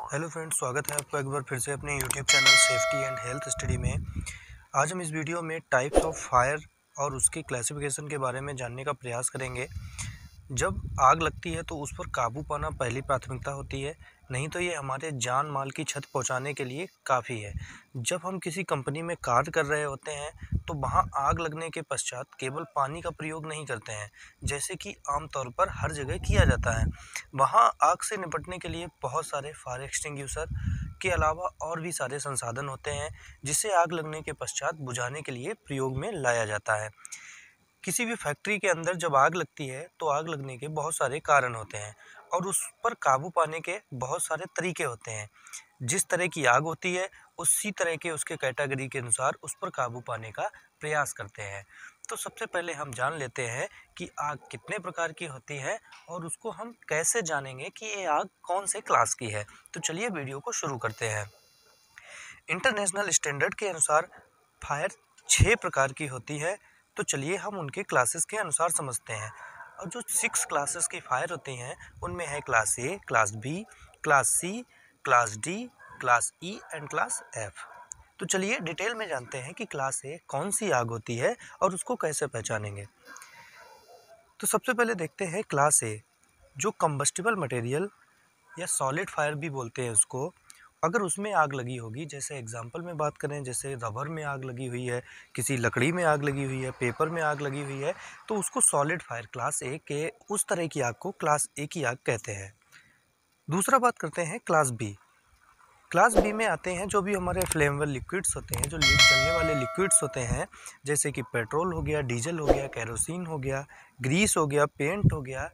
Hello friends, स्वागत है आपका एक बार फिर से अपने YouTube channel safety and health study में। आज हम इस वीडियो में टाइप्स ऑफ फायर और उसकी क्लासिफिकेशन के बारे में जानने का प्रयास करेंगे। जब आग लगती है तो उस पर काबू पाना पहली प्राथमिकता होती है, नहीं तो ये हमारे जान माल की क्षति पहुंचाने के लिए काफ़ी है। जब हम किसी कंपनी में कार्य कर रहे होते हैं तो वहां आग लगने के पश्चात केवल पानी का प्रयोग नहीं करते हैं, जैसे कि आमतौर पर हर जगह किया जाता है। वहां आग से निपटने के लिए बहुत सारे फायर एक्सटिंग्विशर के अलावा और भी सारे संसाधन होते हैं, जिसे आग लगने के पश्चात बुझाने के लिए प्रयोग में लाया जाता है। किसी भी फैक्ट्री के अंदर जब आग लगती है तो आग लगने के बहुत सारे कारण होते हैं और उस पर काबू पाने के बहुत सारे तरीके होते हैं। जिस तरह की आग होती है उसी तरह के उसके कैटेगरी के अनुसार उस पर काबू पाने का प्रयास करते हैं। तो सबसे पहले हम जान लेते हैं कि आग कितने प्रकार की होती है और उसको हम कैसे जानेंगे कि ये आग कौन से क्लास की है। तो चलिए वीडियो को शुरू करते हैं। इंटरनेशनल स्टैंडर्ड के अनुसार फायर 6 प्रकार की होती है। तो चलिए हम उनके क्लासेस के अनुसार समझते हैं। और जो 6 क्लासेस की फायर होती हैं उनमें है class A, class B, class C, class D, class E and class F. तो चलिए डिटेल में जानते हैं कि क्लास ए कौन सी आग होती है और उसको कैसे पहचानेंगे। तो सबसे पहले देखते हैं क्लास ए, जो कंबस्टिबल मटेरियल या सॉलिड फायर भी बोलते हैं उसको। अगर उसमें आग लगी होगी, जैसे एग्जांपल में बात करें, जैसे रबर में आग लगी हुई है, किसी लकड़ी में आग लगी हुई है, पेपर में आग लगी हुई है, तो उसको सॉलिड फायर क्लास ए के उस तरह की आग को क्लास ए की आग कहते हैं। दूसरा बात करते हैं क्लास बी। क्लास बी में आते हैं जो भी हमारे फ्लेमेबल लिक्विड्स होते हैं, जो जलने वाले लिक्विड्स होते हैं, जैसे कि पेट्रोल हो गया, डीजल हो गया, केरोसिन हो गया, ग्रीस हो गया, पेंट हो गया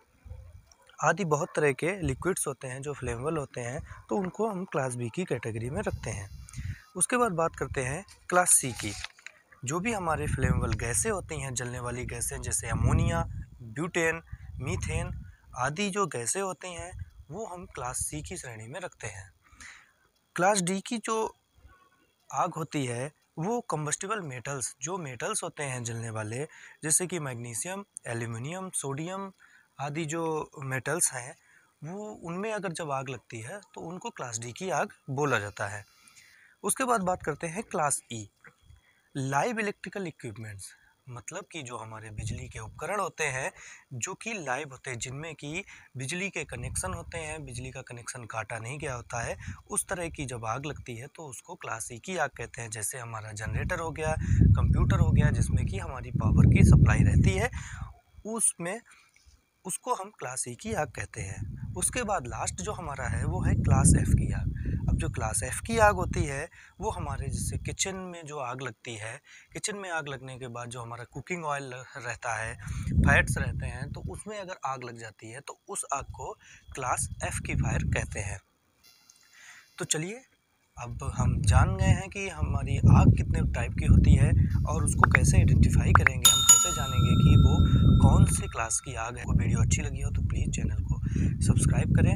आदि बहुत तरह के लिक्विड्स होते हैं जो फ्लेमेबल होते हैं, तो उनको हम क्लास बी की कैटेगरी में रखते हैं। उसके बाद बात करते हैं क्लास सी की। जो भी हमारे फ्लेमेबल गैसें होती हैं, जलने वाली गैसें, जैसे अमोनिया, ब्यूटेन, मीथेन आदि जो गैसें होती हैं वो हम क्लास सी की श्रेणी में रखते हैं। क्लास डी की जो आग होती है वो कंबस्टिबल मेटल्स, जो मेटल्स होते हैं जलने वाले, जैसे कि मैग्नीशियम, एल्यूमिनियम, सोडियम आदि जो मेटल्स हैं, वो उनमें अगर जब आग लगती है तो उनको क्लास डी की आग बोला जाता है। उसके बाद बात करते हैं class E, live electrical equipments, मतलब कि जो हमारे बिजली के उपकरण होते हैं जो कि लाइव होते हैं, जिनमें कि बिजली के कनेक्शन होते हैं, बिजली का कनेक्शन काटा नहीं गया होता है, उस तरह की जब आग लगती है तो उसको क्लास ई की आग कहते हैं। जैसे हमारा जनरेटर हो गया, कंप्यूटर हो गया, जिसमें कि हमारी पावर की सप्लाई रहती है, उसमें उसको हम क्लास ए की आग कहते हैं। उसके बाद लास्ट जो हमारा है वो है क्लास एफ की आग। अब जो क्लास एफ की आग होती है वो हमारे जैसे किचन में जो आग लगती है, किचन में आग लगने के बाद जो हमारा कुकिंग ऑयल रहता है, फैट्स रहते हैं, तो उसमें अगर आग लग जाती है तो उस आग को क्लास एफ की फायर कहते हैं। तो चलिए अब हम जान गए हैं कि हमारी आग कितने टाइप की होती है और उसको कैसे आइडेंटिफाई करेंगे, हम कैसे जानेंगे कि वो कौन से क्लास की आग है। वीडियो अच्छी लगी हो तो प्लीज़ चैनल को सब्सक्राइब करें।